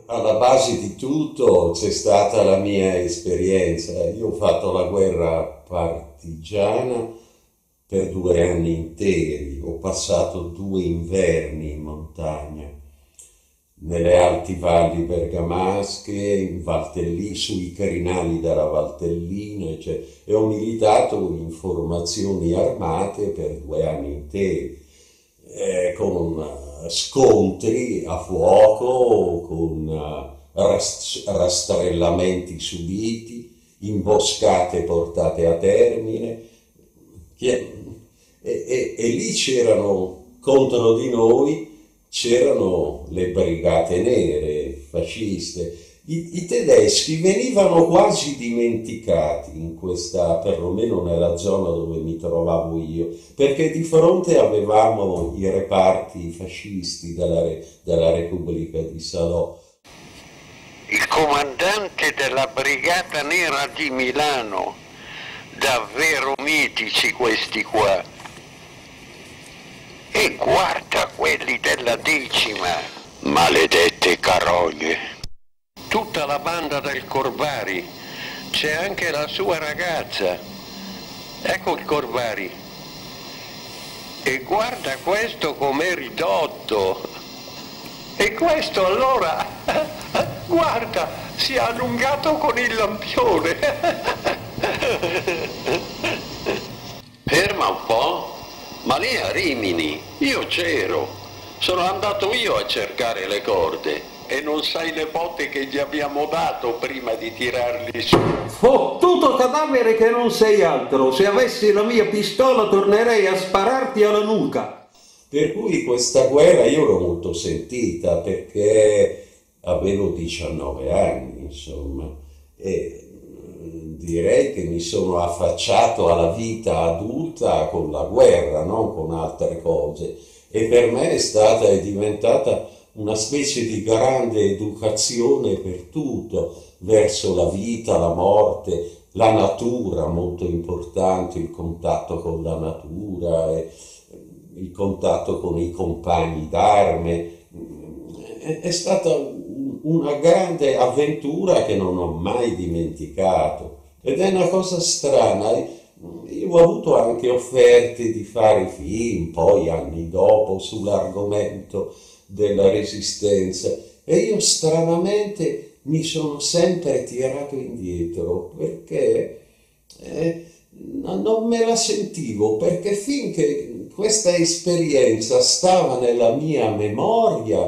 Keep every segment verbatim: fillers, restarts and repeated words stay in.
Alla base di tutto c'è stata la mia esperienza. Io ho fatto la guerra partigiana per due anni interi, ho passato due inverni in montagna, nelle alti valli bergamasche, in Valtellina, sui crinali della Valtellina, cioè, e ho militato in formazioni armate per due anni interi, eh, con eh, scontri a fuoco, con eh, ras- rastrellamenti subiti, imboscate portate a termine, che- e, e- e lì c'erano contro di noi c'erano le brigate nere fasciste. I, i tedeschi venivano quasi dimenticati in questa, perlomeno nella zona dove mi trovavo io, perché di fronte avevamo i reparti fascisti della, Re- della Repubblica di Salò. Il comandante della Brigata Nera di Milano, davvero mitici questi qua. E guarda quelli della decima, maledette carogne. Tutta la banda del Corvari, c'è anche la sua ragazza. Ecco il Corvari. E guarda questo com'è ridotto. E questo allora, guarda, si è allungato con il lampione. Ferma un po', ma lì a Rimini, io c'ero, sono andato io a cercare le corde e non sai le botte che gli abbiamo dato prima di tirarli su. Fottuto cadavere che non sei altro, se avessi la mia pistola tornerei a spararti alla nuca. Per cui questa guerra io l'ho molto sentita perché avevo diciannove anni, insomma, e mm, direi che mi sono affacciato alla vita adulta con la guerra, non con altre cose. E per me è stata, è diventata una specie di grande educazione per tutto, verso la vita, la morte, la natura, molto importante, il contatto con la natura, e il contatto con i compagni d'arme. È, è stata un- una grande avventura che non ho mai dimenticato. Ed è una cosa strana. eh. Io ho avuto anche offerte di fare film, poi anni dopo, sull'argomento della resistenza, e io stranamente mi sono sempre tirato indietro perché eh, no- non me la sentivo, perché finché questa esperienza stava nella mia memoria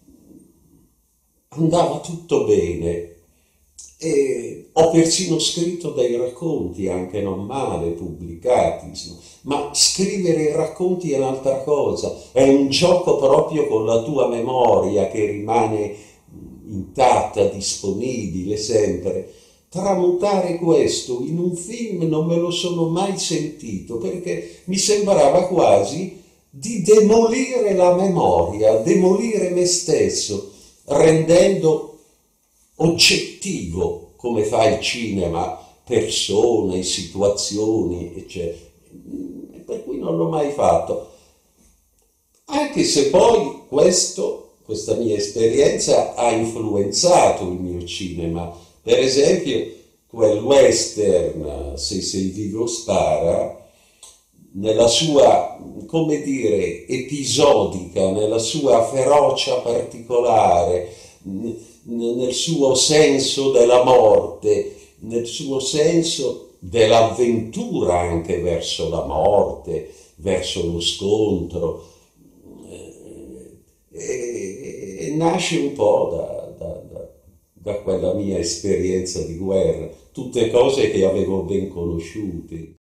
andava tutto bene. E ho persino scritto dei racconti, anche non male, pubblicati, insomma. Ma scrivere i racconti è un'altra cosa, è un gioco proprio con la tua memoria che rimane intatta, disponibile sempre. Tramutare questo in un film non me lo sono mai sentito, perché mi sembrava quasi di demolire la memoria, demolire me stesso, rendendo oggettivo, come fa il cinema, persone, situazioni, eccetera. Per cui non l'ho mai fatto. Anche se poi questo, questa mia esperienza ha influenzato il mio cinema. Per esempio, quel western, Se sei vivo spara, nella sua, come dire, episodica, nella sua ferocia particolare, n- nel suo senso della morte, nel suo senso dell'avventura anche verso la morte, verso lo scontro, e, e- e nasce un po' da, da- da- da quella mia esperienza di guerra, tutte cose che avevo ben conosciute.